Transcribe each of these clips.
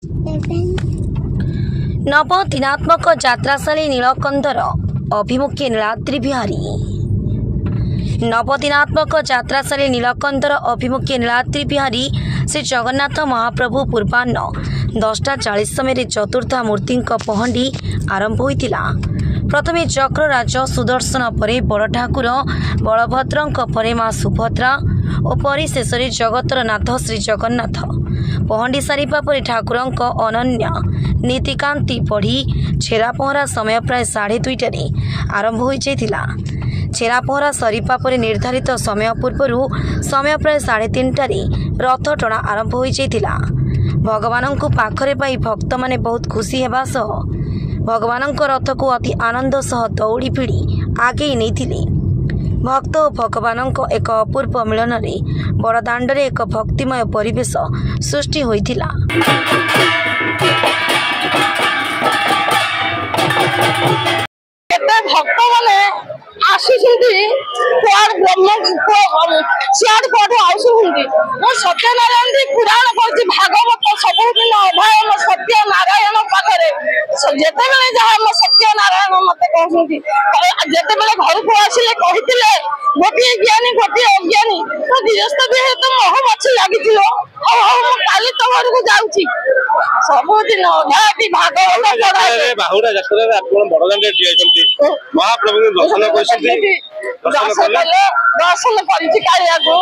नवदिनात्मक यात्राशाली नीलकंदर अभिमुखे नीलाद्रि बिहारी। नवदिनात्मक यात्राशाली नीलकंदर अभिमुखे नीलाद्रि बिहारी श्री जगन्नाथ महाप्रभु पूर्वाह्न 10:40 समय चतुर्था मूर्ति पहंडी आरंभ होता। प्रथमे चक्रराज सुदर्शन परे बड़ ठाकुर बलभद्र परे माँ सुभद्रा और परिशेष जगतर नाथ श्री जगन्नाथ पहंडी सारिबा परे ठाकुर अनन्य नीतिकांति पढ़ी छेरा पहरा समय प्राय 2:30 आरंभ हो जाइथिला। छेरा पहरा सरीपा परे निर्धारित समय पूर्व समय प्राय 3:30 रथ टणा आरंभ हो जाइथिला। भगवान को पाखरे पाई भक्त माने बहुत खुशी हेबा सह भगवान रथ को अति आनंद सह दौड़ी पीड़ी आगे नहीं। भक्त और भगवान एक अपूर्व मिलन में बड़दाण्डे एक भक्तिमय परिवेश सृष्टि होइथिला। भक्त मैंने सत्यनारायण पुराण कर भागवत सबुदिन अभयन सत्यनारायण पाखे जिते जहाँ सत्यनारायण मत कहते जिते घर को आसिले कहते गोटे ज्ञानी गोटे अज्ञानी तो गृहस्थ भी तो मोह मछी लगी काली तो घर को जाऊँगी सबुदिन भागवत महाप्रभु दर्शन दर्शन कालिया को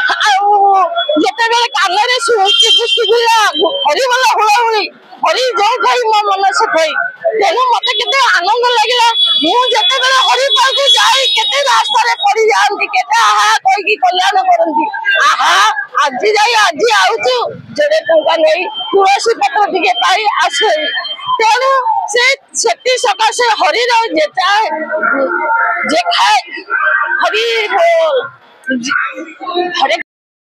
जिते कान हरिबल हुड़हुड़ी हरि जो खाई मो मन से खाई तेणु मत के आनंद लगे मुझे हरि पाक जाए के रास्ता पड़ जाती के आहा कही कल्याण करती आहा आज जाए आज आउचु जोड़े टंका नहीं तुलसी पत्र टे पाई आसे तेणु से सकाशे हरि जे खाए हरि हरे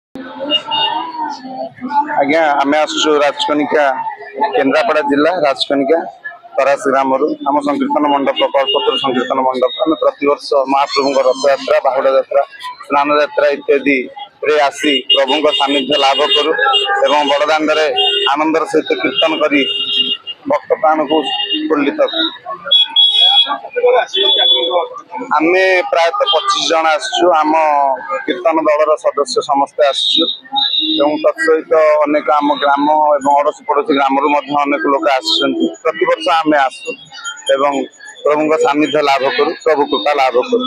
आज्ञा आम आसु राजकनिका केन्द्रापड़ा जिला राजकनिका तरास ग्राम आम संकीर्तन मंडप कल्पत्र संकीर्तन मंडप आम प्रतिवर्ष महाप्रभु रथ यात्रा बाहुड़ा यात्रा स्नान यात्रा इत्यादि रे आसी प्रभु सानिध्य लाभ करूँ एवं बड़दाण्डे आनंदर सहित कीर्तन करी भक्त प्राण को उल्लित आम प्रायतः 25 जन आसु आम कीर्तन दलर सदस्य समस्ते आसु तत्सहित अनेक आम ग्राम और अड़ोसी पड़ोसी ग्राम अनेक लोक आवर्ष आम आसु एवं प्रभु सानिध्य लाभ करूँ प्रभु कृपा लाभ करूँ।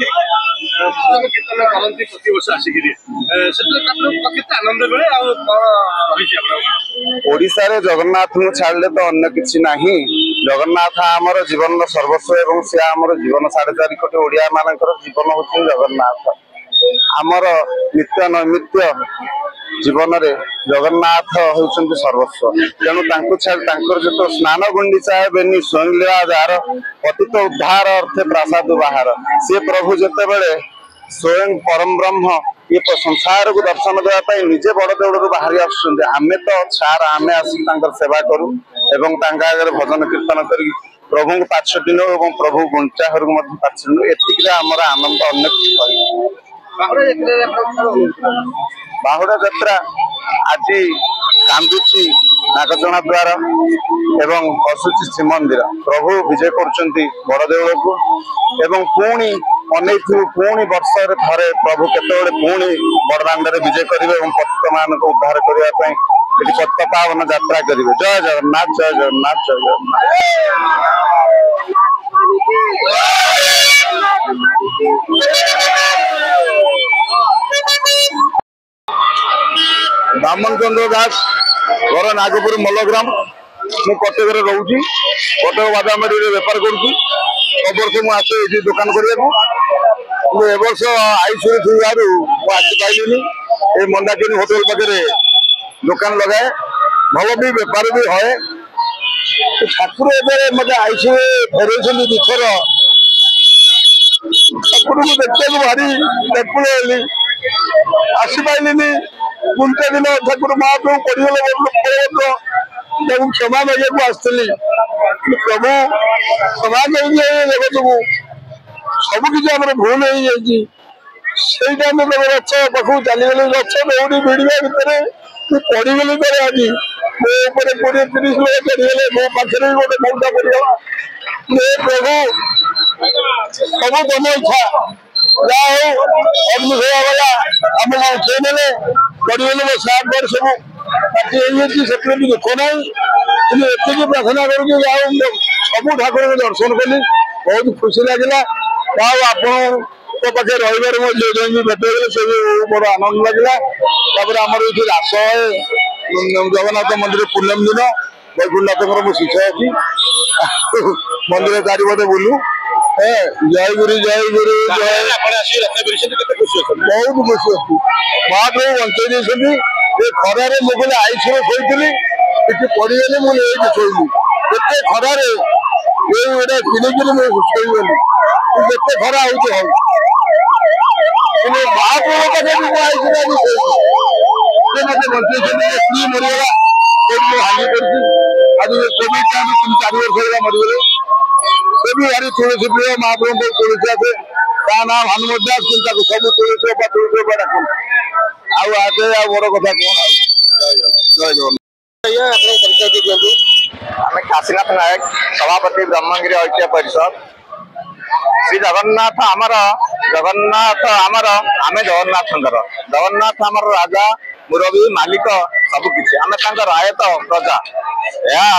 ओडिशा रे जगन्नाथ को छाड़े तो अन्य किसी नहीं जगन्नाथ आमर जीवन सर्वस्व एवं से आमर जीवन 4.5 कोटी ओडिया मानकर जीवन होती जगन्नाथ आमर नित्य नैमित्य जीवन रे जगन्नाथ होउछन्ति सर्वस्व तेणु जो स्नान गुंडीचा बेनी स्वयं लीला जार पतित उद्धार अर्थे प्रासाद बाहर से प्रभु जिते बड़े स्वयं परम ब्रह्म ये संसार को दर्शन देवाई निजे बड़ देवड़ बाहरी आमे तो छार आमे आसिक सेवा करूँ एवं आगे भजन कीर्तन कर प्रभु 5 दिन और प्रभु गुंचा घर को 5 दिन एतिक आमर आनंद अनेक। बाहुड़ा यात्रा आज कांदुची नागचना द्वार एवं हसुची श्रीमंदिर प्रभु विजय करचंती बड़ देवल को एवं पुणी अनेक पुणी वर्ष थे प्रभु केतबेले पुणी बड़दाण्डे विजय करेंगे और भक्त मान को उद्धार करने पथ पावन यात्रा करेंगे। जय जगन्नाथ जय जगन्नाथ जय जगन्नाथ। ब्राह्मण चंद्र दास घर नागपुर मल्लग्राम मु कटक रोची कटक बादामारी बेपार करर्ष मुझे दुकान करने वर्ष आईसी थी ये मंदाकिनी होटेल पाखे दुकान लगाए भल भी बेपार भी है ठाकुर ए मत आईसी फेर दुथर ठाकुर को देखा भारी व्याकुल हली आसपारे गुंटे दिन ठाकुर महाप्रभु पड़गल क्षमा मांगे आसती प्रभु क्षमा कर जगत को सबकि आम भूल हो जाए से रथ पाखु चलीगली रथ दौड़ी भिड़ा भितर पड़गली आज ମୋ ଉପରେ 20-30 ଲୋକ ଚଢିଗଲେ, ମୋ ପାଖରେ ବି ଗୋଟେ ମଉକା ପଡିଗଲା। ପ୍ରଭୁ ସବୁ ତମ ଇଚ୍ଛା, ଯାହା ହଉ ଅଗ୍ନିଶମ ଗଲା ଆମକୁ ଉଠେଇ ନେଲେ, ପଡିଗଲେ ମୋ ସାର୍ଟ ବାର୍ଟ ସବୁ ପାଟି ହେଇଯାଇଛି, ସେଥିରେ ବି ଦୁଃଖ ନାହିଁ। କିନ୍ତୁ ଏତିକି ପ୍ରାର୍ଥନା କରୁଛି ଯାହା ହଉ ସବୁ ଠାକୁରଙ୍କୁ ଦର୍ଶନ କଲି, ବହୁତ ଖୁସି ଲାଗିଲା। ଆଉ ଆପଣଙ୍କ ପାଖେ ରହିବାରେ ମୋ ଝିଅ ଜ୍ୱାଇଁ ବି ଭେଟ ହେଇଗଲେ, ସେ ବି ବଡ ଆନନ୍ଦ ଲାଗିଲା। ତାପରେ ଆମର ଏଠି ରାସ ଜଗନ୍ନାଥ ମନ୍ଦିର ପୂର୍ଣ୍ଣମୀ ଦିନ ବୈକୁଣ୍ଠନାଥଙ୍କର ମୁଁ ଶିଷ୍ୟ ଅଛି, ମନ୍ଦିର ଚାରିପଟେ ବୁଲୁ। ଜୟ ଗୁରୁ ଜୟ ଗୁରୁ ଜୟ। ବହୁତ ଖୁସି ଅଛି, ମହାପ୍ରଭୁ ବଞ୍ଚେଇ ଦେଇଛନ୍ତି। ଏ ଖରାରେ ମୁଁ କହିଲି ଆଇସିରେ ଶୋଇଥିଲି, ଏଠି ପଡିଗଲି, ମୁଁ ଏଇଠି ଶୋଇଲି। ଏତେ ଖରାରେ ଏଇଟା କିଣିକିରି ମୁଁ ଶୋଇଗଲି, ଯେତେ ଖରା ହଉଛି ହଉ, କିନ୍ତୁ ମହାପ୍ରଭୁ ପାଖରେ ମୁଁ ଆଇସିରେ ଆଜି ଶୋଇଛି। ସେ ମତେ ବଞ୍ଚେଇଛନ୍ତି। ମୋ ସ୍ତ୍ରୀ ମରିଗଲା, ମୁଁ ହାନି କରିଛି। ଆଜି କୋଭିଡ ଟାଇମ୍ 3-4 ବର୍ଷ ହେଲା ମରିଗଲେ। ସେ ବି ଭାରି ତୁଳସୀ ପ୍ରିୟ, ମହାପ୍ରଭୁଙ୍କ ତୁଳସୀ ଆସେ, ତା ନାଁ ହନୁମତ ଦାସ, କିନ୍ତୁ ତାକୁ ସବୁ ତୁଳସୀ ଅପା ଡାକନ୍ତି। ଆଉ ଆଗେ ଆଉ ବଡ କଥା କଣ? ଆଉ ଜୟ ଜଗନ୍ନାଥ। ଆମେ କାଶୀନାଥ ନାୟକ, ସଭାପତି ବ୍ରହ୍ମଗିରି ଐକ୍ୟ ପରିଷଦ। ଶ୍ରୀ ଜଗନ୍ନାଥ ଆମର, ଆମେ ଜଗନ୍ନାଥଙ୍କର। ଜଗନ୍ନାଥ ଆମର ରାଜା, ମୁରବୀ, ମାଲିକ, ସବୁକିଛି। ଆମେ ତାଙ୍କ ରାୟତ ପ୍ରଜା। ଏହା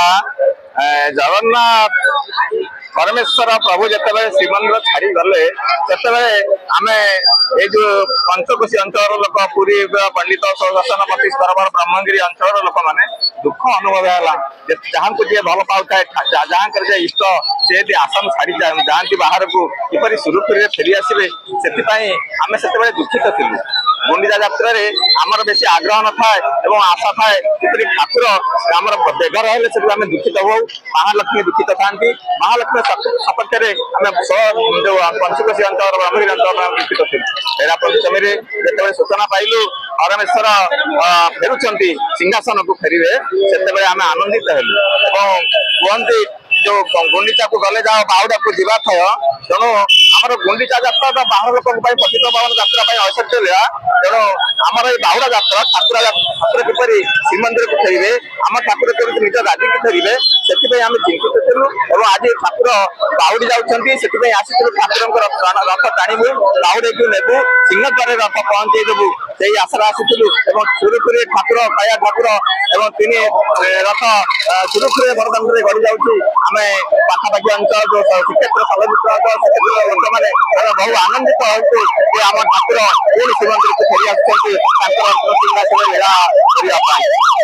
ଜଗନ୍ନାଥ ପରମେଶ୍ୱର ପ୍ରଭୁ ଯେତେବେଳେ ଶ୍ରୀମନ୍ଦିର ଛାଡି ଗଲେ, ସେତେବେଳେ ଆମେ ଏଇ ଯୋଉ ପଞ୍ଚକୋଶୀ ଅଞ୍ଚଳର ଲୋକ, ପୁରୀ ପଣ୍ଡିତ ଦର୍ଶନପତି ସ୍ତରବର ବ୍ରହ୍ମଗିରି ଅଞ୍ଚଳର ଲୋକମାନେ ଦୁଃଖ ଅନୁଭବ ହେଲା। ଯାହାଙ୍କୁ ଯିଏ ଭଲ ପାଉଥାଏ, ଯାହାଙ୍କର ଯେ ଇଷ୍ଟ, ସେ ଯଦି ଆସନ ଛାଡି ଯାଆନ୍ତି ବାହାରକୁ, କିପରି ସୁରୁଖୁରୁରେ ଫେରି ଆସିବେ, ସେଥିପାଇଁ ଆମେ ସେତେବେଳେ ଦୁଃଖିତ ଥିଲୁ। ଗୁଣ୍ଡିଚା ଯାତ୍ରାରେ ଆମର ବେଶୀ ଆଗ୍ରହ ନଥାଏ ଏବଂ ଆଶା ଥାଏ, କିପରି ଠାକୁର ଆମର ବେଘର ହେଲେ ସେଠୁ ଆମେ ଦୁଃଖିତ ହଉ। ମହାଲକ୍ଷ୍ମୀ ଦୁଃଖିତ ଥାନ୍ତି। ମହାଲକ୍ଷ୍ମୀ ସପକ୍ଷରେ ଆମେ ଯୋଉ ପଞ୍ଚକୋଶୀ ଅଞ୍ଚଳର ବ୍ରହ୍ମଗିରି ଅଞ୍ଚଳ ଦୁଃଖିତ ଥିଲୁ। ଏରା ପଞ୍ଚମୀରେ ଯେତେବେଳେ ସୂଚନା ପାଇଲୁ ପରମେଶ୍ୱର ଫେରୁଛନ୍ତି, ସିଂହାସନକୁ ଫେରିବେ, ସେତେବେଳେ ଆମେ ଆନନ୍ଦିତ ହେଲୁ। ଏବଂ କୁହନ୍ତି ଯୋଉ ଗୁଣ୍ଡିଚାକୁ ଗଲେ ଯାଅ ବାହୁଡାକୁ ଯିବା ଥୟ। ତେଣୁ ଆମର ଗୁଣ୍ଡିଚା ଯାତ୍ରା ତ ବାହାର ଲୋକଙ୍କ ପାଇଁ ପତିତ ପାବନ ଯାତ୍ରା ପାଇଁ ଐଶ୍ୱର୍ଯ୍ୟ। ତେଣୁ ଆମର ଏଇ ବାହୁଡା ଯାତ୍ରା ଠାକୁର କିପରି ଶ୍ରୀମନ୍ଦିରକୁ ଫେରିବେ, ଆମ ଠାକୁର କେମିତି ନିଜ ଗାଦିକୁ ଫେରିବେ, ସେଥିପାଇଁ ଆମେ ଚିନ୍ତିତ ଥିଲୁ। ଏବଂ ଆଜି ଠାକୁର ବାହୁଡି ଯାଉଛନ୍ତି, ସେଥିପାଇଁ ଆସିଥିଲୁ ଠାକୁରଙ୍କର ରଥ ଟାଣିବୁ, ବାହୁଡେଇକୁ ନେବୁ, ସିଂହଦ୍ୱାରରେ ରଥ ପହଞ୍ଚେଇ ଦେବୁ, ସେଇ ଆଶାରେ ଆସିଥିଲୁ। ଏବଂ ସୁରୁଖୁରୁରେ ଠାକୁର କାଳିଆ ଠାକୁର ଏବଂ 3 ରଥ ସୁରୁଖୁରୁରେ ବରଦାନରେ ଗଡ଼ି ଯାଉଛି। ଆମେ ପାଖାପାଖି ଅଞ୍ଚଳ ଯୋଉ ଶ୍ରୀକ୍ଷେତ୍ର ସଦସ୍ୟ ଲୋକମାନେ ବହୁ ଆନନ୍ଦିତ ହଉଛୁ ଯେ ଆମ ଠାକୁର ପୁଣି ଶ୍ରୀମନ୍ଦିରକୁ ଫେରି ଆସୁଛନ୍ତି, ତାଙ୍କର ସିଂହାସନ ଲୀଳା କରିବା ପାଇଁ।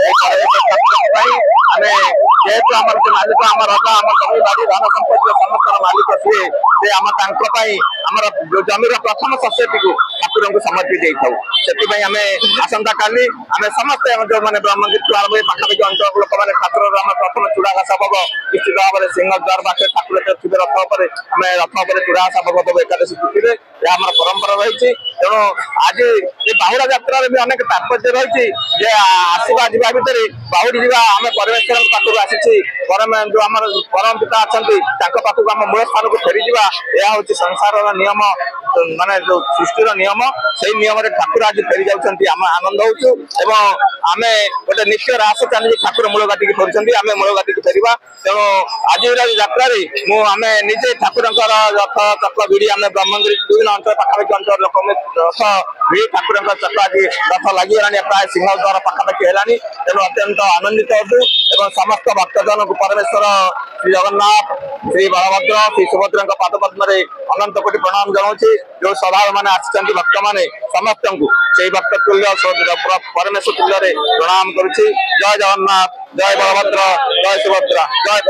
ପାଇଁ ଆମେ ଯେହେତୁ ଆମର ସେ ମାଲିକ, ଆମ ରଜା, ଆମ ଜମି ବାଡ଼ି ଧନ ସମ୍ପତ୍ତିର ସମସ୍ତର ମାଲିକ ସିଏ, ସେ ତାଙ୍କ ପାଇଁ ଆମର ଜମିର ପ୍ରଥମ ଶସ୍ୟଟିକୁ ଠାକୁରଙ୍କୁ ସମର୍ପି ଦେଇଥାଉ। ସେଥିପାଇଁ ଆମେ ଆସନ୍ତା କାଲି ଆମେ ସମସ୍ତେ ଯୋଉମାନେ ବ୍ରହ୍ମଗିରି ପାଖାପାଖି ଅଞ୍ଚଳର ଲୋକମାନେ ଠାକୁରର ଆମ ପ୍ରଥମ ଚୂଡ଼ାଘାସ ଭୋଗ ନିଶ୍ଚିତ ଭାବରେ ସିଂହଦ୍ୱାର ପାଖରେ ଠାକୁର ଥିବେ ରଥ ଉପରେ, ଆମେ ରଥ ଉପରେ ଚୂଡ଼ାଘାସ ଭୋଗ ଦେବୁ ଏକାଦଶୀ ତିଥିରେ। ଏହା ଆମର ପରମ୍ପରା ରହିଛି। ତେଣୁ ଆଜି ଏ ବାହୁଡା ଯାତ୍ରାରେ ବି ଅନେକ ତାତ୍ପର୍ଯ୍ୟ ରହିଛି ଯେ ଆସିବା ଯିବା ଭିତରେ ବାହୁଡି ଯିବା ଆମେ ପରମେଶ୍ୱରଙ୍କ ପାଖକୁ ଆସିଛି, ଯୋଉ ଆମର ପରମ ପିତା ଅଛନ୍ତି ତାଙ୍କ ପାଖକୁ ଆମ ମୂଳ ସ୍ଥାନକୁ ଫେରିଯିବା। ଏହା ହଉଛି ସଂସାରର ନିୟମ, ମାନେ ଯୋଉ ସୃଷ୍ଟିର ନିୟମ, ସେଇ ନିୟମରେ ଠାକୁର ଆଜି ଫେରି ଯାଉଛନ୍ତି। ଆମେ ଆନନ୍ଦ ହଉଛୁ ଏବଂ ଆମେ ଗୋଟେ ନିତ୍ୟ ରାସ ଚାଲିଛି, ଠାକୁର ମୂଳ ଗାଦିକି ଫେରୁଛନ୍ତି, ଆମେ ମୂଳ ଗାଦିକି ଫେରିବା। ତେଣୁ ଆଜିର ଯାତ୍ରାରେ ଆମେ ନିଜେ ଠାକୁରଙ୍କର ରଥ ଚକ୍ର ଭିଡ଼ି, ଆମେ ବ୍ରହ୍ମଗିରି ବିଭିନ୍ନ ଅଞ୍ଚଳ ପାଖାପାଖି ଅଞ୍ଚଳ ଲୋକ ରଥ ଭିଡ଼ି ଠାକୁରଙ୍କ ଚକ୍ର ଆଜି ରଥ ଲାଗିଗଲାଣି, ପ୍ରାୟ ସିଂହଦ୍ୱାର ପାଖାପାଖି ହେଲାଣି। ତେଣୁ ଅତ୍ୟନ୍ତ ଆନନ୍ଦିତ ହବୁ ଏବଂ ସମସ୍ତ ଭକ୍ତଜନଙ୍କୁ ପରମେଶ୍ୱର ଶ୍ରୀ ଜଗନ୍ନାଥ, ଶ୍ରୀ ବଳଭଦ୍ର, ଶ୍ରୀ ସୁଭଦ୍ରାଙ୍କ ପାଦ ପଦ୍ମରେ ଅନନ୍ତ କୋଟି ପ୍ରଣାମ ଜଣାଉଛି। ଯୋଉ ସଭାବ ମାନେ ଆସିଛନ୍ତି ଭକ୍ତମାନେ ସମସ୍ତଙ୍କୁ ସେଇ ଭକ୍ତ ତୁଲ୍ୟ ପରମେଶ୍ୱର ତୁଲ୍ୟରେ ପ୍ରଣାମ କରୁଛି। ଜୟ ଜଗନ୍ନାଥ, ଜୟ ବଳଭଦ୍ର, ଜୟ ସୁଭଦ୍ରା,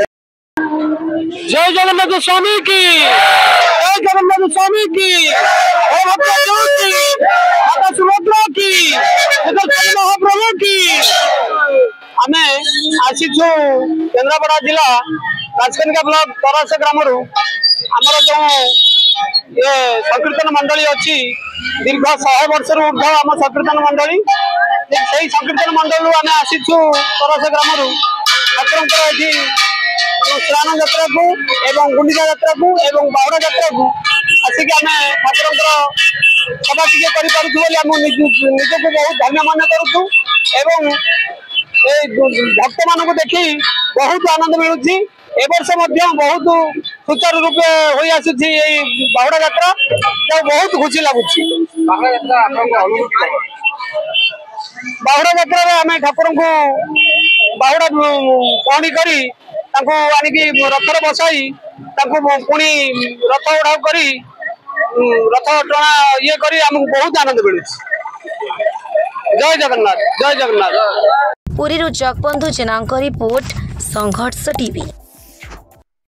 जय जगन्नाथ स्वामी की, जय जगन्नाथ स्वामी की, माता सुभद्रा की, महाप्रभु की। आमे आसीछु केन्द्रापड़ा जिला राजकनिका ब्लॉक तरास ग्राम आमर जो ये संकीर्तन मंडली अच्छी दीर्घ 100 वर्ष ऊर्ध आम संकीर्तन मंडली से संकीर्तन मंडल आम आसीछु तरास ग्राम ठाकुर स्नान यात्रा को एवं गुंडिचा यात्रा को एवं बाहुड़ा यात्रा को आसिक आम ठाकुर सभा टी निजक बहुत धन्य मन करुँ। भक्त मान देखी बहुत आनंद मिलूची ए वर्ष बहुत सुचारू रूपे हो आसूची बाहुड़ा यात्रा तो बहुत खुशी लगुच बाहुड़ा यात्रा आम ठाकुर को बाहुड़ा पहणी करी आनिकी रथर बसाई पुणी रथ उड़ा करी रथ टणा ये करी आमको बहुत आनंद मिलू। जय जगन्नाथ जय जगन्नाथ। Puri Jagabandhu Jena report Sangharsh TV.